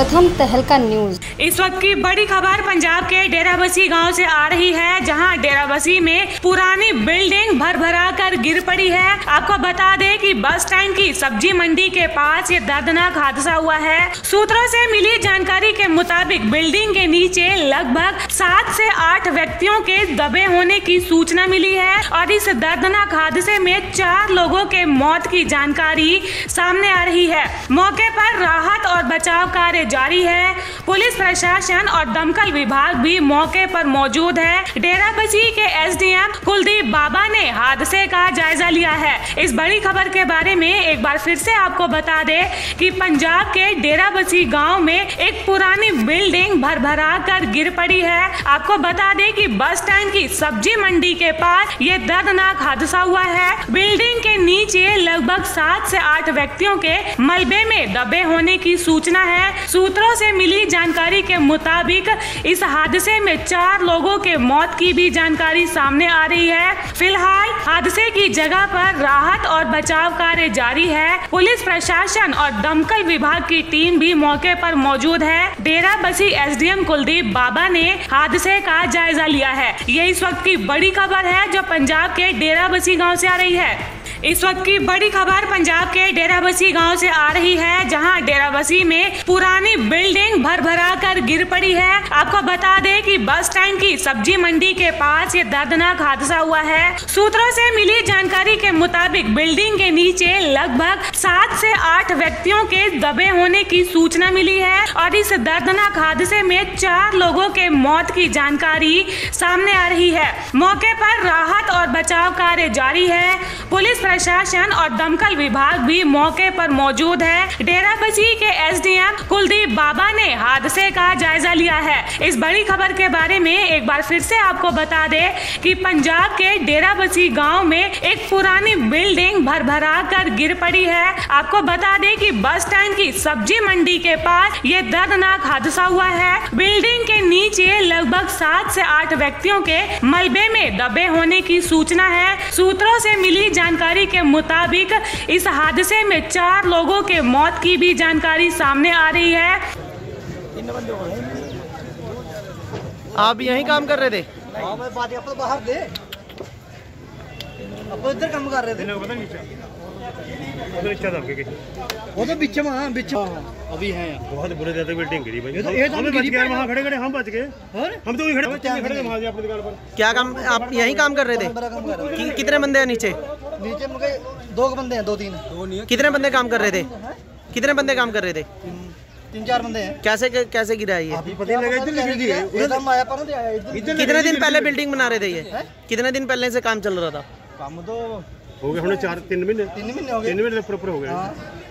प्रथम तहलका न्यूज। इस वक्त की बड़ी खबर पंजाब के डेराबस्सी गांव से आ रही है, जहां डेराबस्सी में पुरानी बिल्डिंग भर कर गिर पड़ी है। आपको बता दें कि बस स्टैंड की सब्जी मंडी के पास ये दर्दनाक हादसा हुआ है। सूत्रों से मिली जानकारी के मुताबिक बिल्डिंग के नीचे लगभग 7 से 8 व्यक्तियों के दबे होने की सूचना मिली है और इस दर्दनाक हादसे में 4 लोगों के मौत की जानकारी सामने आ रही है। मौके पर राहत और बचाव कार्य जारी है। पुलिस प्रशासन और दमकल विभाग भी मौके पर मौजूद है। डेराबस्सी के एसडीएम कुलदीप बाबा ने हादसे का जायजा लिया है। इस बड़ी खबर के बारे में एक बार फिर से आपको बता दें कि पंजाब के डेराबस्सी गांव में एक पुरानी बिल्डिंग भर कर गिर पड़ी है। आपको बता दें कि बस स्टैंड की सब्जी मंडी के पास ये दर्दनाक हादसा हुआ है। बिल्डिंग के नीचे लगभग 7 से 8 व्यक्तियों के मलबे में दबे होने की सूचना है। सूत्रों से मिली जानकारी के मुताबिक इस हादसे में 4 लोगों के मौत की भी जानकारी सामने आ रही है। फिलहाल हादसे की जगह पर राहत और बचाव कार्य जारी है। पुलिस प्रशासन और दमकल विभाग की टीम भी मौके पर मौजूद है। डेराबस्सी एसडीएम कुलदीप बाबा ने हादसे का जायजा लिया है। ये इस वक्त की बड़ी खबर है जो पंजाब के डेराबस्सी गाँव से आ रही है। इस वक्त की बड़ी खबर पंजाब के डेराबस्सी गांव से आ रही है, जहां डेराबस्सी में पुरानी बिल्डिंग भर कर गिर पड़ी है। आपको बता दें कि बस स्टैंड की सब्जी मंडी के पास ये दर्दनाक हादसा हुआ है। सूत्रों से मिली जानकारी के मुताबिक बिल्डिंग के नीचे लगभग 7 से 8 व्यक्तियों के दबे होने की सूचना मिली है और इस दर्दनाक हादसे में 4 लोगों के मौत की जानकारी सामने आ रही है। मौके पर राहत और बचाव कार्य जारी है। पुलिस प्रशासन और दमकल विभाग भी मौके पर मौजूद है। डेराबस्सी के एसडीएम कुलदीप बाबा ने हादसे का जायजा लिया है। इस बड़ी खबर के बारे में एक बार फिर से आपको बता दें कि पंजाब के डेराबस्सी गांव में एक पुरानी बिल्डिंग भर कर गिर पड़ी है। आपको बता दें कि बस स्टैंड की सब्जी मंडी के पास ये दर्दनाक हादसा हुआ है। बिल्डिंग के नीचे लगभग 7 से 8 व्यक्तियों के मलबे में दबे होने की सूचना है। सूत्रों से मिली जानकारी के मुताबिक इस हादसे में 4 लोगों के मौत की भी जानकारी सामने आ रही है। आप यहीं काम कर रहे थे? बाहर दे, इधर काम कर रहे थे। वो तो बीच में अभी है। बहुत बुरे थे बिल्डिंग गिरी भाई। हम बच गए, वहाँ खड़े हम बच गए। हम तो खड़े वहाँ अपनी दुकान पर। क्या काम, आप यहीं काम कर रहे थे? कितने बंदे हैं नीचे? नीचे मुझे 2 बंदे हैं, 2-3। कितने बंदे काम कर रहे थे? कितने बंदे काम कर रहे थे? 3-4 बंदे हैं। कैसे गिरा ये? कितने दिन पहले बिल्डिंग बना रहे थे ये? कितने दिन पहले से काम चल रहा था? काम तो हो गए हमने 3 महीने हो गए। 3 महीने प्रॉपर हो गए।